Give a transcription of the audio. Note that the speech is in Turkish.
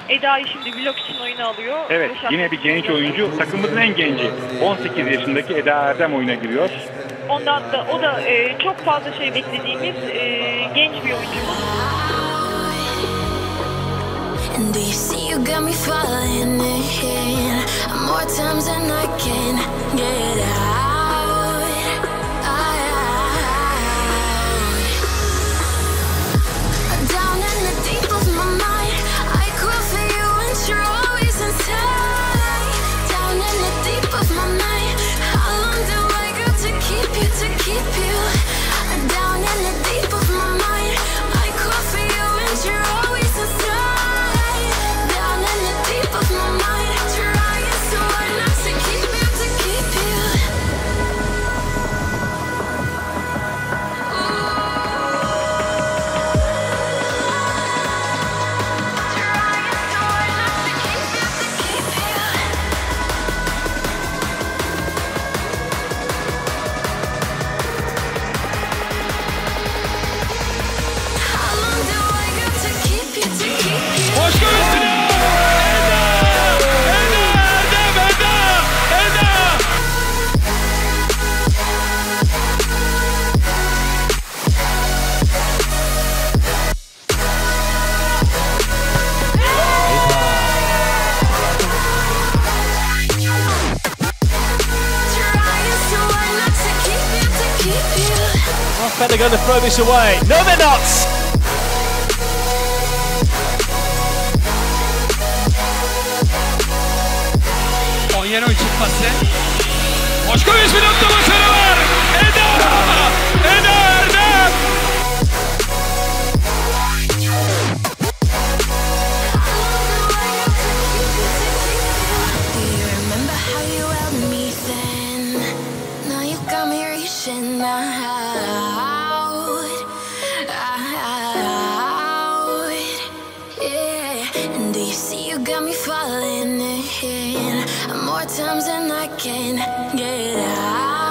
Eda'yı şimdi blok için oyuna alıyor. Evet, yine bir genç oyuncu. Takımımızın en genci. 18 yaşındaki Eda Erdem oyuna giriyor. Ondan da o da çok fazla şey beklediğimiz genç bir oyuncumuz. And do you see you got me falling in more times than I can get out. Down in the deep of my mind, I crawl for you and you're always inside. Down in the deep of my mind, how long do I got to keep you, to keep you? Down in the deep of my mind, I crawl for you and you're always inside. They're going to throw this away. No, they're not! Onyeno çıkması. Başka bir nokta başarı var. Eda! Eda Erdem! Do you remember how you held me then? Now you got me reaching out. Got me falling in more times than I can get out.